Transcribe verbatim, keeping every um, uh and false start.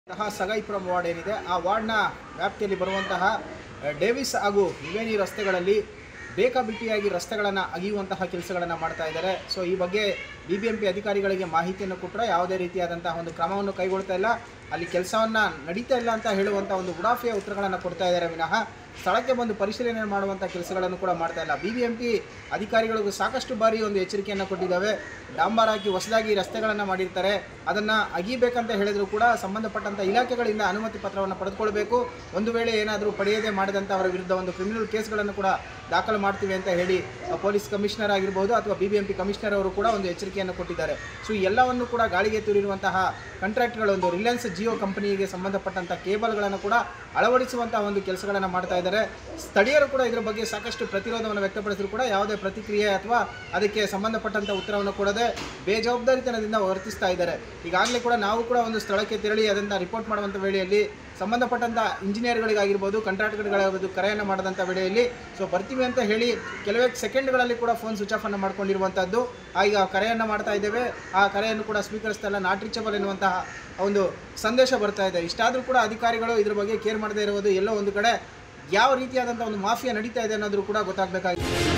ಸಗಾಯಿಪುರಂ ward ಏನಿದೆ ಆ ವಾರ್ಡ್ನ ವ್ಯಾಪ್ತಿಯಲ್ಲಿ ಬರುವಂತಹ ಡೇವಿಸ್ ಹಾಗೂ ತ್ರಿವೇಣಿ ರಸ್ತೆಗಳಲ್ಲಿ ಬೇಕಾಬಿಟ್ಟಿಯಾಗಿ ರಸ್ತೆಗಳನ್ನು ಅಗೆಯುವಂತಹ ಕೆಲಸಗಳನ್ನು ಮಾಡ್ತಾ ಇದ್ದಾರೆ. ಸೊ ಈ ಬಗ್ಗೆ ಬಿ ಬಿ ಎಂ ಪಿ ಅಧಿಕಾರಿಗಳಿಗೆ ಮಾಹಿತಿಯನ್ನು ಕೊಟ್ಟರೆ ಯಾವುದೇ ರೀತಿಯಾದಂತಹ ಒಂದು ಕ್ರಮವನ್ನು ಕೈಗೊಳ್ತಾ ಇಲ್ಲ, ಅಲ್ಲಿ ಕೆಲಸವನ್ನು ನಡೀತಾ ಇಲ್ಲ ಅಂತ ಹೇಳುವಂಥ ಒಂದು ಉಡಾಫಿಯ ಉತ್ತರಗಳನ್ನು ಕೊಡ್ತಾ ಇದ್ದಾರೆ ವಿನಃ ಸ್ಥಳಕ್ಕೆ ಬಂದು ಪರಿಶೀಲನೆ ಮಾಡುವಂಥ ಕೆಲಸಗಳನ್ನು ಕೂಡ ಮಾಡ್ತಾ ಇಲ್ಲ. ಬಿ ಬಿ ಎಂ ಪಿ ಅಧಿಕಾರಿಗಳಿಗೂ ಸಾಕಷ್ಟು ಬಾರಿ ಒಂದು ಎಚ್ಚರಿಕೆಯನ್ನು ಕೊಟ್ಟಿದ್ದಾವೆ. ಡಾಂಬರ್ ಹಾಕಿ ಹೊಸದಾಗಿ ರಸ್ತೆಗಳನ್ನು ಮಾಡಿರ್ತಾರೆ, ಅದನ್ನು ಅಗಿಬೇಕಂತ ಹೇಳಿದರೂ ಕೂಡ ಸಂಬಂಧಪಟ್ಟಂಥ ಇಲಾಖೆಗಳಿಂದ ಅನುಮತಿ ಪತ್ರವನ್ನು ಪಡೆದುಕೊಳ್ಬೇಕು. ಒಂದು ವೇಳೆ ಏನಾದರೂ ಪಡೆಯದೇ ಮಾಡಿದಂಥ ಅವರ ವಿರುದ್ಧ ಒಂದು ಕ್ರಿಮಿನಲ್ ಕೇಸ್ಗಳನ್ನು ಕೂಡ ದಾಖಲು ಮಾಡ್ತೀವಿ ಅಂತ ಹೇಳಿ ಪೊಲೀಸ್ ಕಮಿಷನರ್ ಆಗಿರ್ಬೋದು ಅಥವಾ B B M P commissioner ಅವರು ಕೂಡ ಒಂದು ಎಚ್ಚರಿಕೆಯನ್ನು ಕೊಟ್ಟಿದ್ದಾರೆ. ಸೊ ಎಲ್ಲವನ್ನು ಕೂಡ ಗಾಳಿಗೆ ತೂರಿರುವಂತಹ ಕಾಂಟ್ರಾಕ್ಟ್ಗಳೊಂದು ರಿಲಯನ್ಸ್ ಜಿಯೋ ಕಂಪನಿಗೆ ಸಂಬಂಧಪಟ್ಟಂಥ ಕೇಬಲ್ಗಳನ್ನು ಕೂಡ ಅಳವಡಿಸುವಂತಹ ಒಂದು ಕೆಲಸಗಳನ್ನು ಮಾಡ್ತಾ ಇದ್ದಾರೆ. ಸ್ಥಳೀಯರು ಕೂಡ ಇದರ ಬಗ್ಗೆ ಸಾಕಷ್ಟು ಪ್ರತಿರೋಧವನ್ನು ವ್ಯಕ್ತಪಡಿಸಿದ್ರು ಕೂಡ ಯಾವುದೇ ಪ್ರತಿಕ್ರಿಯೆ ಅಥವಾ ಅದಕ್ಕೆ ಸಂಬಂಧಪಟ್ಟಂಥ ಉತ್ತರವನ್ನು ಕೊಡದೆ ಬೇಜವಾಬ್ದಾರಿತನದಿಂದ ವರ್ತಿಸ್ತಾ ಇದ್ದಾರೆ. ಈಗಾಗಲೇ ಕೂಡ ನಾವು ಕೂಡ ಒಂದು ಸ್ಥಳಕ್ಕೆ ತೆರಳಿ ಅದನ್ನು ರಿಪೋರ್ಟ್ ಮಾಡುವಂಥ ವೇಳೆಯಲ್ಲಿ ಸಂಬಂಧಪಟ್ಟಂಥ ಇಂಜಿನಿಯರ್ಗಳಿಗಾಗಿರ್ಬೋದು ಕಾಂಟ್ರಾಕ್ಟರ್ಗಳಿಗಾಗಿರ್ಬೋದು ಕರೆಯನ್ನು ಮಾಡಿದಂಥ ವೇಳೆಯಲ್ಲಿ ಸೊ ಬರ್ತೀವಿ ಅಂತ ಹೇಳಿ ಕೆಲವೇ ಸೆಕೆಂಡ್ಗಳಲ್ಲಿ ಕೂಡ ಫೋನ್ ಸ್ವಿಚ್ ಆಫನ್ನು ಮಾಡ್ಕೊಂಡಿರುವಂಥದ್ದು. ಈಗ ಕರೆಯನ್ನು ಮಾಡ್ತಾ ಇದ್ದೇವೆ, ಆ ಕರೆಯನ್ನು ಕೂಡ ಸ್ವೀಕರಿಸ್ತಾ ಇಲ್ಲ, ನಾಟ್ ರೀಚಬಲ್ ಎನ್ನುವಂತಹ ಒಂದು ಸಂದೇಶ ಬರ್ತಾ ಇದೆ. ಇಷ್ಟಾದರೂ ಕೂಡ ಅಧಿಕಾರಿಗಳು ಇದ್ರ ಬಗ್ಗೆ ಕೇರ್ ಮಾಡದೇ ಇರುವುದು ಎಲ್ಲೋ ಒಂದು ಕಡೆ ಯಾವ ರೀತಿಯಾದಂಥ ಒಂದು ಮಾಫಿಯಾ ನಡೀತಾ ಇದೆ ಅನ್ನೋದು ಕೂಡ ಗೊತ್ತಾಗಬೇಕಾಗಿದೆ.